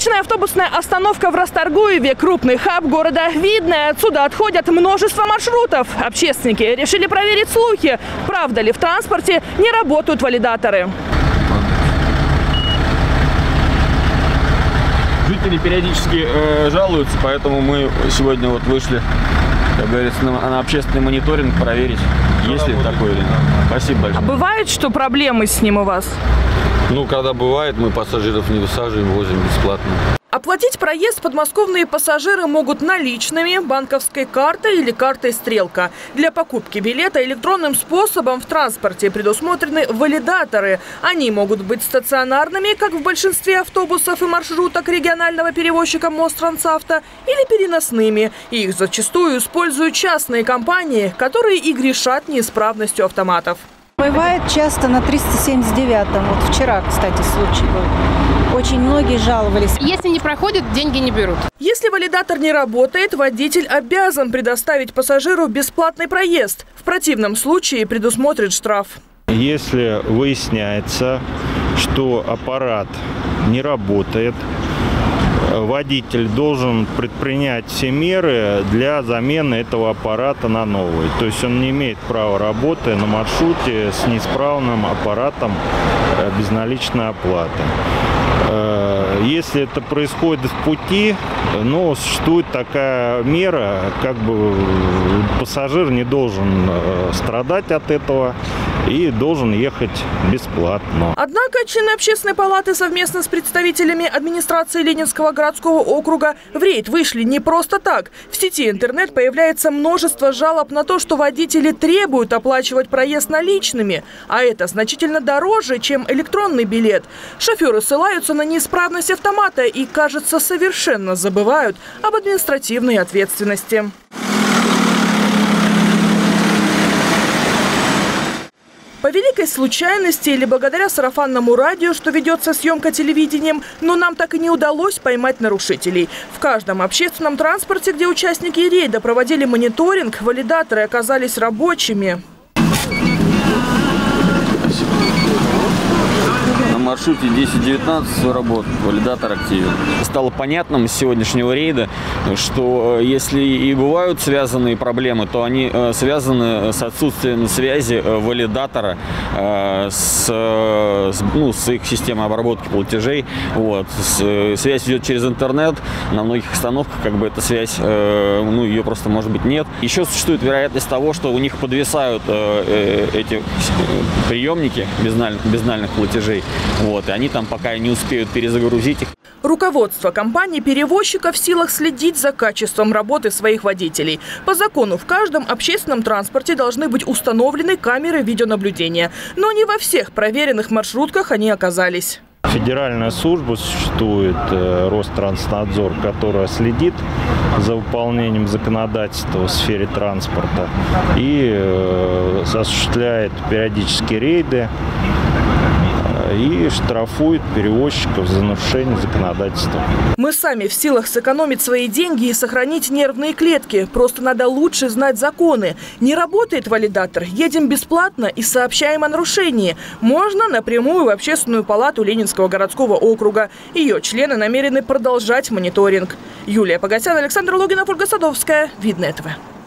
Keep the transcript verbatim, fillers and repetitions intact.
Столичная автобусная остановка в Расторгуеве – крупный хаб города Видное. Отсюда отходят множество маршрутов. Общественники решили проверить слухи, правда ли в транспорте не работают валидаторы. Жители периодически э, жалуются, поэтому мы сегодня вот вышли, как говорится, на, на общественный мониторинг проверить, есть ли такое или нет. Спасибо большое. А бывает, что проблемы с ним у вас? Ну, когда бывает, мы пассажиров не высаживаем, возим бесплатно. Оплатить проезд подмосковные пассажиры могут наличными, банковской картой или картой «Стрелка». Для покупки билета электронным способом в транспорте предусмотрены валидаторы. Они могут быть стационарными, как в большинстве автобусов и маршруток регионального перевозчика Мострансавто, или переносными. Их зачастую используют частные компании, которые и грешат неисправностью автоматов. Бывает часто на триста семьдесят девятом. Вот вчера, кстати, случай был. Очень многие жаловались. Если не проходит, деньги не берут. Если валидатор не работает, водитель обязан предоставить пассажиру бесплатный проезд. В противном случае предусмотрен штраф. Если выясняется, что аппарат не работает, водитель должен предпринять все меры для замены этого аппарата на новый. То есть он не имеет права работы на маршруте с неисправным аппаратом безналичной оплаты. Если это происходит в пути, но существует такая мера, как бы пассажир не должен страдать от этого и должен ехать бесплатно. Однако члены общественной палаты совместно с представителями администрации Ленинского городского округа в рейд вышли не просто так. В сети интернет появляется множество жалоб на то, что водители требуют оплачивать проезд наличными, а это значительно дороже, чем электронный билет. Шоферы ссылаются на неисправность автомата и, кажется, совершенно забывают об административной ответственности. По великой случайности или благодаря сарафанному радио, что ведется съемка телевидением, но нам так и не удалось поймать нарушителей. В каждом общественном транспорте, где участники рейда проводили мониторинг, валидаторы оказались рабочими. На маршруте десять девятнадцать все работает, валидатор активен. Стало понятным с сегодняшнего рейда, что если и бывают связанные проблемы, то они связаны с отсутствием связи валидатора с, ну, с их системой обработки платежей. Вот. Связь идет через интернет, на многих остановках как бы эта связь, ну, ее просто может быть нет. Еще существует вероятность того, что у них подвисают эти приемники безнальных, безнальных платежей. Вот, и они там пока не успеют перезагрузить их. Руководство компании-перевозчика в силах следить за качеством работы своих водителей. По закону в каждом общественном транспорте должны быть установлены камеры видеонаблюдения. Но не во всех проверенных маршрутках они оказались. Федеральная служба существует, Ространснадзор, которая следит за выполнением законодательства в сфере транспорта и осуществляет периодические рейды и штрафует перевозчиков за нарушение законодательства. Мы сами в силах сэкономить свои деньги и сохранить нервные клетки. Просто надо лучше знать законы. Не работает валидатор, едем бесплатно и сообщаем о нарушении. Можно напрямую в общественную палату Ленинского городского округа. Ее члены намерены продолжать мониторинг. Юлия Погосян, Александр Логинов, Ольга Садовская. Видное ТВ.